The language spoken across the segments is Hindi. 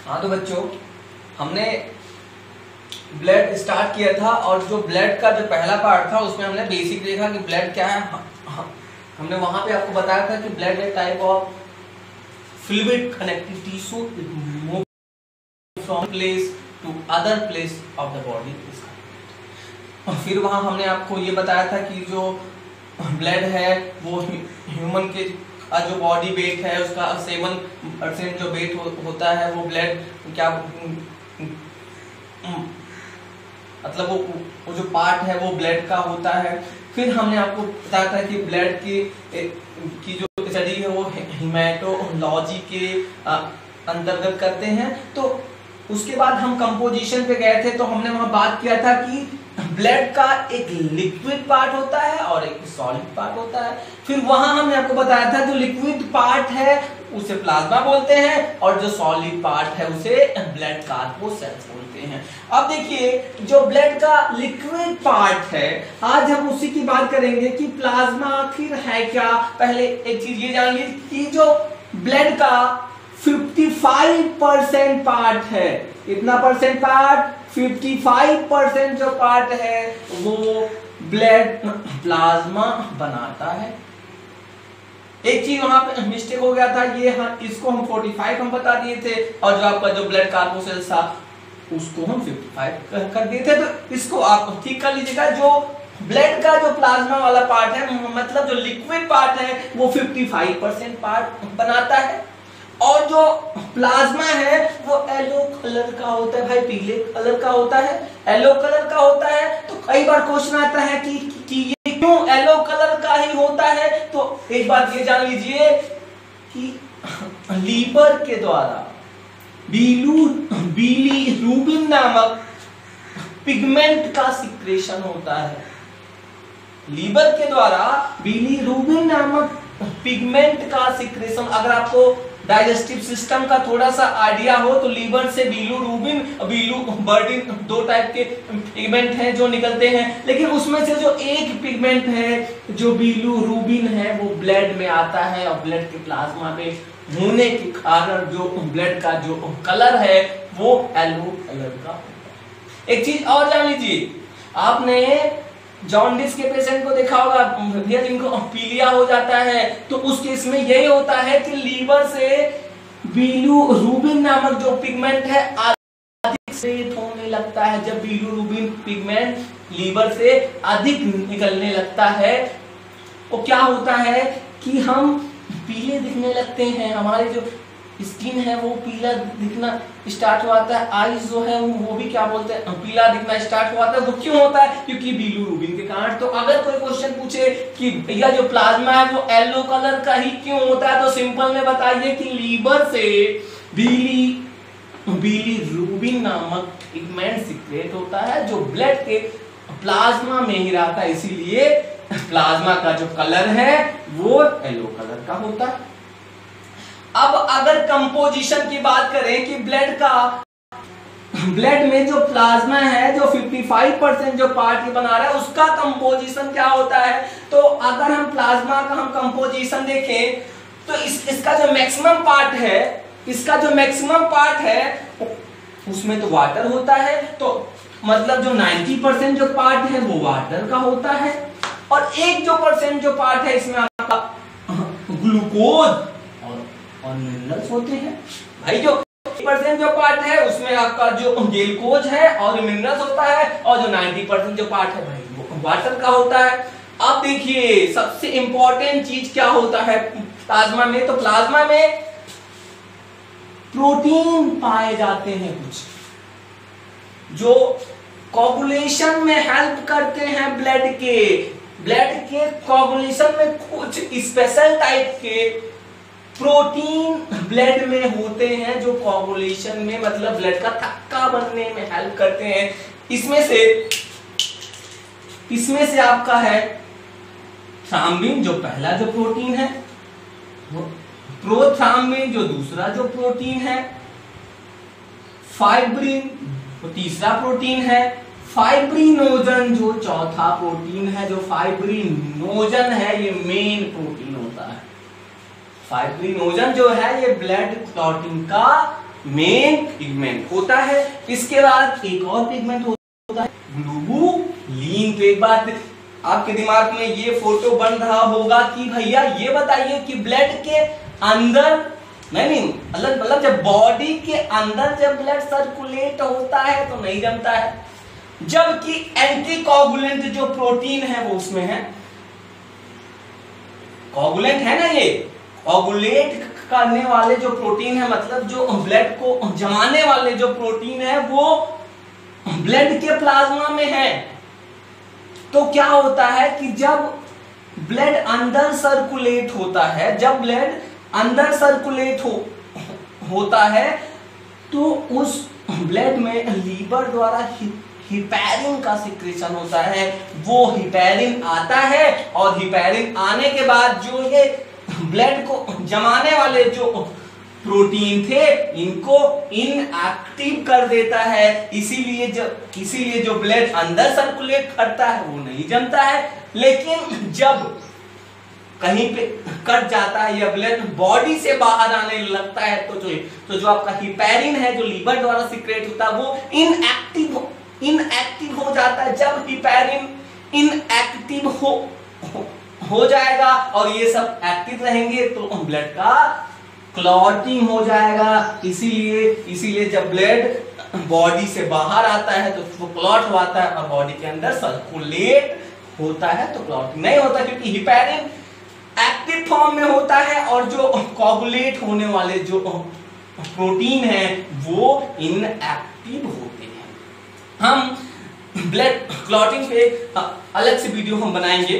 हाँ तो बच्चों, हमने ब्लड स्टार्ट किया था और जो ब्लड का जो पहला पार्ट था उसमें हमने बेसिक देखा कि ब्लड क्या है। हमने वहां पे आपको बताया था कि ब्लड एक type of fluid connective tissue move from place to other place of the body. फिर वहां हमने आपको ये बताया था कि जो ब्लड है वो ह्यूमन के जो बॉडी वेट है उसका 7% जो वेट होता है वो ब्लड क्या मतलब वो जो पार्ट है वो ब्लड का होता है। फिर हमने आपको बताया था कि ब्लड की जो स्टडी है वो हेमाटोलॉजी के अंतर्गत करते हैं। तो उसके बाद हम कंपोजिशन पे गए थे, तो हमने वहां बात किया था कि ब्लड का एक लिक्विड पार्ट होता है और एक सॉलिड पार्ट होता है। फिर वहां हमने आपको बताया था जो लिक्विड पार्ट है उसे प्लाज्मा बोलते हैं और जो सॉलिड पार्ट है उसे ब्लड कार्बोसेल्स बोलते हैं। अब देखिए जो ब्लड का लिक्विड पार्ट है, आज हम उसी की बात करेंगे कि प्लाज्मा आखिर है क्या। पहले एक चीज ये जान लीजिए कि जो ब्लड का 55% पार्ट है, कितना परसेंट पार्ट? 55% जो पार्ट है वो ब्लड प्लाज्मा बनाता है। एक चीज वहां पे मिस्टेक हो गया था, ये इसको हम 45 हम बता दिए थे और जो आपका जो ब्लड कार्बोसेल्स था उसको हम 55 कर दिए थे। तो इसको आप ठीक कर लीजिएगा। जो ब्लड का जो प्लाज्मा वाला पार्ट है, मतलब जो लिक्विड पार्ट है वो 55% पार्ट बनाता है और जो प्लाज्मा है वो येलो कलर का होता है। भाई पीले कलर का होता है, येलो कलर का होता है। तो कई बार क्वेश्चन आता है कि ये क्यों येलो कलर का ही होता है। तो एक बात ये जान लीजिए कि लीवर के द्वारा बिलीरुबिन नामक पिगमेंट का सिक्रेशन होता है। लीवर के द्वारा बिलीरुबिन नामक पिगमेंट का सिक्रेशन, अगर आपको डाइजेस्टिव सिस्टम का थोड़ा सा आइडिया हो तो लीवर से बिलीरुबिन दो टाइप के पिगमेंट हैं जो निकलते हैं, लेकिन उसमें से जो एक पिगमेंट है जो बिलीरुबिन है वो ब्लड में आता है और ब्लड के प्लाज्मा में होने के कारण जो ब्लड का जो कलर है वो येलो कलर का होता है। एक चीज और जान लीजिए, आपने जॉन्डिस के पेशेंट को देखा होगा भैया जिनको पीलिया हो जाता है, तो उस केस में यही होता है कि लीवर से बिलीरुबिन नामक जो पिगमेंट है अधिक सेट होने लगता है। जब बिलीरुबिन पिगमेंट लीवर से अधिक निकलने लगता है तो क्या होता है कि हम पीले दिखने लगते हैं, हमारे जो स्किन है वो पीला दिखना स्टार्ट होता है, आईज जो है वो भी क्या बोलते हैं पीला दिखना स्टार्ट होता है। वो क्यों होता है? क्योंकि बिलीरुबिन के कारण। तो अगर कोई क्वेश्चन पूछे कि भैया जो प्लाज्मा है वो येलो कलर का ही क्यों होता है, तो सिंपल में बताइए कि लीवर से बिलीरुबिन नामक पिगमेंट सीक्रेट होता है जो ब्लड के प्लाज्मा में ही रहता है, इसीलिए प्लाज्मा का जो कलर है वो येलो कलर का होता है। अब अगर कंपोजिशन की बात करें कि ब्लड में जो प्लाज्मा है जो 55% जो पार्ट बना रहा है उसका कंपोजिशन क्या होता है। तो अगर हम प्लाज्मा का हम कंपोजिशन देखें तो इसका जो मैक्सिमम पार्ट है उसमें तो वाटर होता है। तो मतलब जो 90% जो पार्ट है वो वाटर का होता है और एक जो परसेंट जो पार्ट है इसमें आपका ग्लूकोज और मिनरल्स होते हैं। भाई जो 1% जो पार्ट है उसमें आपका जो ग्लूकोज है और मिनरल्स होता है और जो 90% जो पार्ट है भाई वो वाटर का होता है। अब देखिए सबसे इंपॉर्टेंट चीज क्या होता है प्लाज्मा में, तो प्लाज्मा में प्रोटीन पाए जाते हैं कुछ जो कोगुलेशन में हेल्प करते हैं। ब्लड के कोगुलेशन में कुछ स्पेशल टाइप के प्रोटीन ब्लड में होते हैं जो कोगुलेशन में मतलब ब्लड का थक्का बनने में हेल्प करते हैं। इसमें से आपका है थ्राम्बिन जो पहला जो प्रोटीन है, प्रोथ्राम्बिन जो दूसरा जो प्रोटीन है, फाइब्रिन जो तीसरा प्रोटीन है, फाइब्रिनोजन जो चौथा प्रोटीन है। जो फाइब्रिनोजन है ये मेन प्रोटीन होता है। फाइब्रिनोजन जो है ये ब्लड क्लॉटिंग का मेन पिगमेंट होता है। इसके बाद एक और पिगमेंट होता है ग्लोबुलिन। तो एक बात आपके दिमाग में ये फोटो बन रहा होगा कि भैया ये बताइए कि ब्लड के अंदर नहीं मतलब जब बॉडी के अंदर जब ब्लड सर्कुलेट होता है तो नहीं जमता है, जबकि एंटीकोगुलेंट जो प्रोटीन है वो उसमें है। कोगुलेंट है ना, ये कोगुलेट करने वाले जो प्रोटीन है, मतलब जो ब्लड को जमाने वाले जो प्रोटीन है वो ब्लड के प्लाज्मा में है। तो क्या होता है कि जब ब्लड अंदर सर्कुलेट होता है, जब ब्लड अंदर सर्कुलेट होता है तो उस ब्लड में लीवर द्वारा हिपैरिन का सिक्रेशन होता है। वो हिपैरिन आता है और हिपैरिन आने के बाद जो ये ब्लड को जमाने वाले जो प्रोटीन थे इनको इनएक्टिव कर देता है। इसीलिए जो ब्लड अंदर सर्कुलेट करता है वो नहीं जमता है। लेकिन जब कहीं पे कट जाता है या ब्लड बॉडी से बाहर आने लगता है तो जो आपका हिपैरिन है जो लीवर द्वारा सीक्रेट होता है वो इनएक्टिव हो जाता है। जब हिपैरिन इनएक्टिव हो जाएगा और ये सब एक्टिव रहेंगे तो ब्लड का क्लॉटिंग हो जाएगा। इसीलिए जब ब्लड बॉडी से बाहर आता है तो वो क्लॉट होता है और बॉडी के अंदर सर्कुलेट होता है तो क्लॉटिंग नहीं होता, क्योंकि हिपैरिन एक्टिव फॉर्म में होता है और जो कोगुलेट होने वाले जो प्रोटीन है वो इनएक्टिव होते हैं। हम ब्लड क्लॉटिंग पे अलग से वीडियो हम बनाएंगे।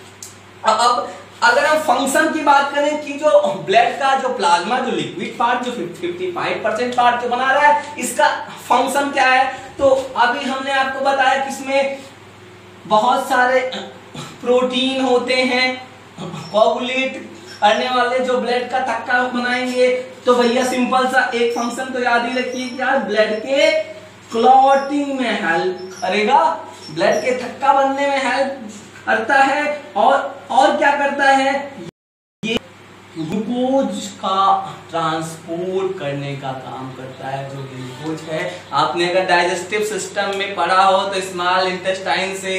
अब अगर हम फंक्शन की बात करें कि जो ब्लड का जो प्लाज्मा जो लिक्विड पार्ट जो 55% पार्ट जो बना रहा है इसका फंक्शन क्या है, तो अभी हमने आपको बताया कि इसमें बहुत सारे प्रोटीन होते हैं कोगुलेट करने वाले जो ब्लड का थक्का बनाएंगे। तो भैया सिंपल सा एक फंक्शन तो याद ही रखिए कि यार ब्लड के क्लॉटिंग में हेल्प करेगा, ब्लड के थक्का बनने में हेल्प करता है और क्या करता है, ये ग्लूकोज का ट्रांसपोर्ट करने का काम करता है। जो ग्लूकोज है आपने अगर डाइजेस्टिव सिस्टम में पढ़ा हो तो स्मॉल इंटेस्टाइन से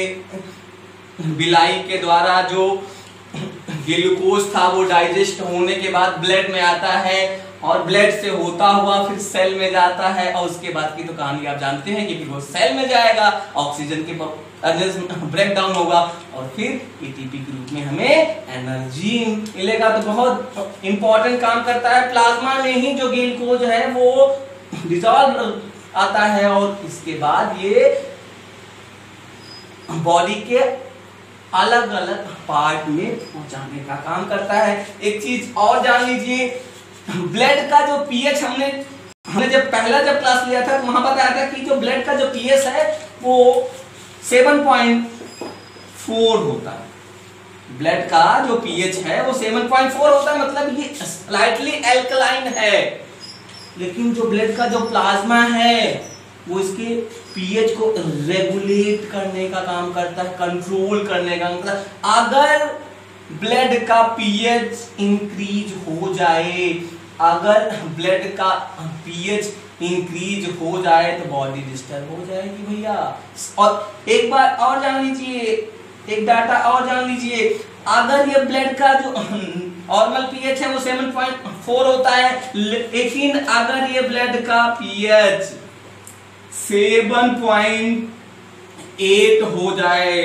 बिलाई के द्वारा जो ग्लूकोज था वो डाइजेस्ट होने के बाद ब्लड में आता है और ब्लड से होता हुआ फिर सेल में जाता है और उसके बाद की तो कहानी आप जानते हैं कि फिर वो सेल में जाएगा, ऑक्सीजन के ब्रेक डाउन होगा और फिर एटीपी के रूप में हमें एनर्जी मिलेगा। तो बहुत इंपॉर्टेंट काम करता है। प्लाज्मा में ही जो ग्लूकोज है वो डिसॉल्व आता है और इसके बाद ये बॉडी के अलग अलग पार्ट में पहुंचाने का काम करता है। एक चीज और जान लीजिए, ब्लड का जो पीएच हमने जब क्लास लिया था तो वहां बताया था कि जो ब्लड का जो पीएच है वो 7.4 होता है। ब्लड का जो पीएच है वो 7.4 होता है, मतलब ये स्लाइटली एल्कलाइन है। लेकिन जो ब्लड का जो प्लाज्मा है वो इसके पीएच को रेगुलेट करने का काम करता है, कंट्रोल करने का। मतलब अगर ब्लड का पीएच इंक्रीज हो जाए, अगर ब्लड का पीएच इंक्रीज हो जाए तो बॉडी डिस्टर्ब हो जाएगी भैया। और एक बात और जान लीजिए, एक डाटा और जान लीजिए, अगर ये ब्लड का जो नॉर्मल पीएच है वो 7.4 होता है, लेकिन अगर ये ब्लड का पीएच 7.8 हो जाए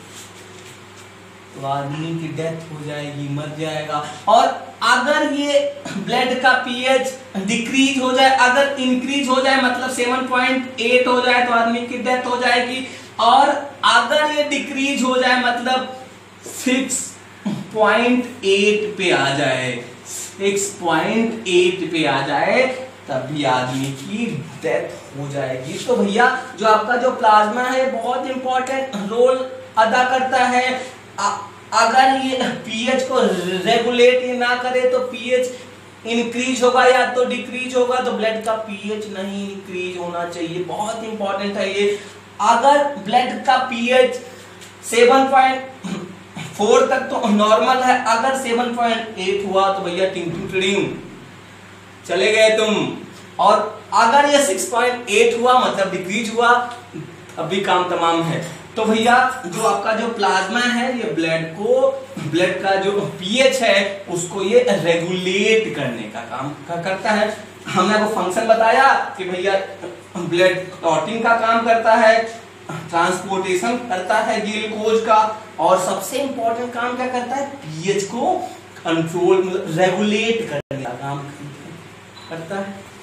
तो आदमी की डेथ हो जाएगी, मर जाएगा। और अगर ये ब्लड का पीएच डिक्रीज हो जाए, अगर इंक्रीज हो जाए मतलब 7.8 हो जाए तो आदमी की डेथ हो जाएगी। और अगर ये डिक्रीज हो जाए मतलब 6.8 पे आ जाए, 6.8 पे आ जाए तभी आदमी की डेथ हो जाएगी। तो भैया जो आपका जो प्लाज्मा है बहुत इंपॉर्टेंट रोल अदा करता है। अगर ये पीएच को रेगुलेट ना करे तो पीएच इंक्रीज होगा या तो डिक्रीज होगा, तो ब्लड का पीएच नहीं इंक्रीज होना चाहिए, बहुत इंपॉर्टेंट है ये। अगर ब्लड का पीएच 7.4 तक तो नॉर्मल है, अगर 7.8 हुआ तो भैया टिंग टिंग चले गए तुम। और अगर ये 6.8 हुआ मतलब डिक्रीज हुआ, अभी काम तमाम है। तो भैया जो आपका जो प्लाज्मा है ये ब्लड का जो पीएच है उसको ये रेगुलेट करने का काम करता है। हमने आपको फंक्शन बताया कि भैया ब्लड क्लॉटिंग का काम करता है, ट्रांसपोर्टेशन करता है ग्लूकोज का, और सबसे इंपॉर्टेंट काम क्या करता है, पीएच को कंट्रोल रेगुलेट करने का काम करता है।